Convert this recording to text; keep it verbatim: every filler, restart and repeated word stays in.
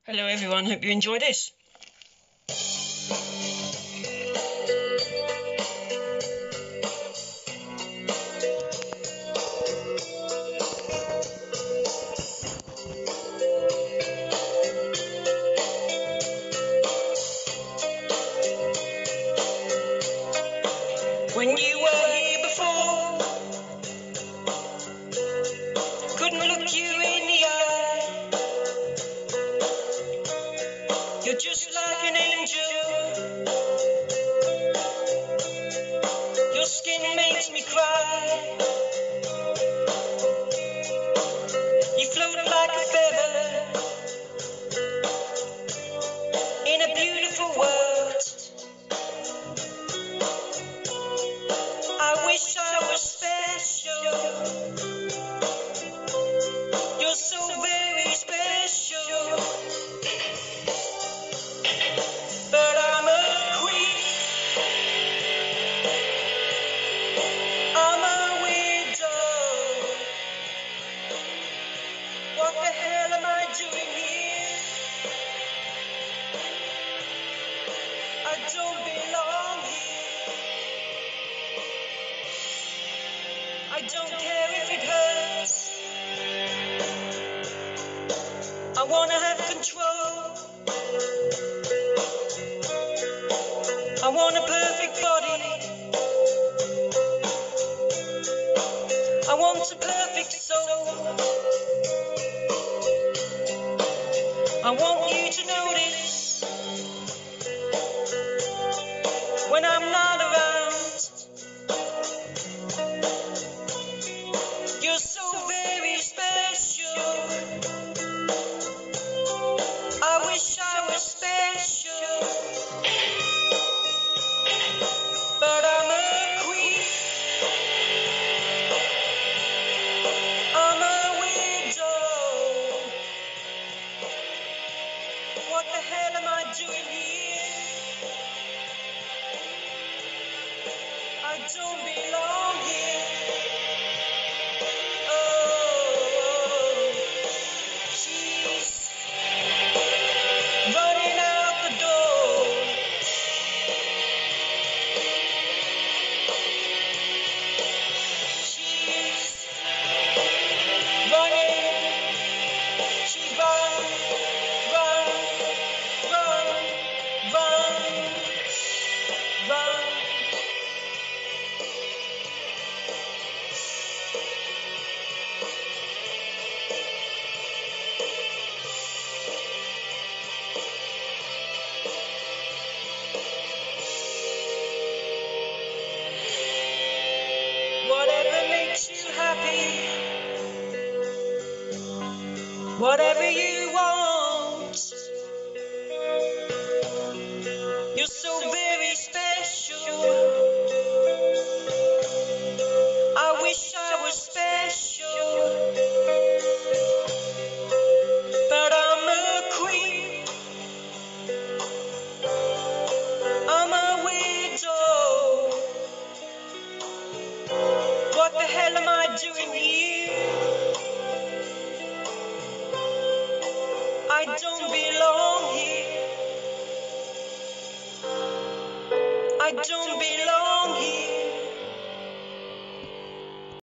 Hello everyone, hope you enjoy this. When you were here before, couldn't look you in the eye. You're just like an angel, your skin makes me cry. You float like a feather in a beautiful world. I wish I was special, you're so very special. But I'm a queen, I'm a widow. What the hell am I doing here? I don't belong here. I don't care if it hurts, I wanna have control. I want a perfect body, I want a perfect soul. I want you to notice when I'm not around. You're so very special, I wish I was special. But I'm a queen, I'm a widow. What the hell am I doing here? I don't belong here. Oh, she's running out the door. She's running, she's run, run, run, run, run. Whatever makes you happy, whatever you want, you're so very special. I wish I was special, but I'm a queen, I'm a widow. What the hell am I doing here? I don't belong here. I don't belong